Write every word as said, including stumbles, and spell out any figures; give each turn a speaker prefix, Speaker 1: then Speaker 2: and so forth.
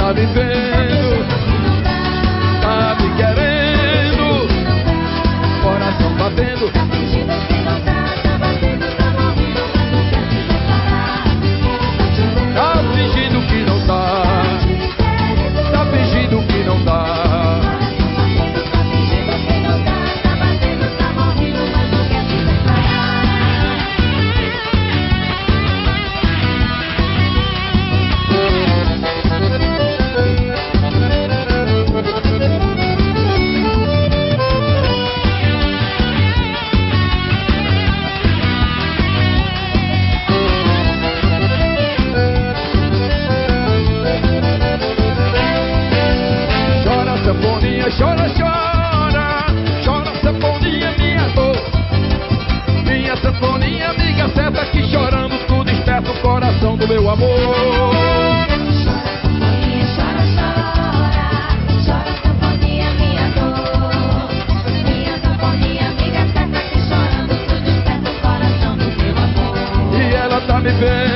Speaker 1: tá me vendo, tá me querendo, coração batendo.
Speaker 2: Tá fingindo que não tá, tá batendo, tá morrendo, mas não quer se separar.
Speaker 1: Tá fingindo que não tá, tá fingindo que não tá.
Speaker 2: Tá fingindo que não tá, tá batendo, tá morrendo, mas não quer se separar.
Speaker 1: Chora, sanfoninha, chora, chora, chora, sanfoninha, minha dor. Minha sanfoninha, amiga certa, que chorando tu desperta o coração do meu amor.
Speaker 2: Chora, sanfoninha, chora, chora. Chora, sanfoninha, minha dor. Minha sanfoninha, amiga certa, que chorando tu desperta o coração do meu amor.
Speaker 1: E ela tá me vendo,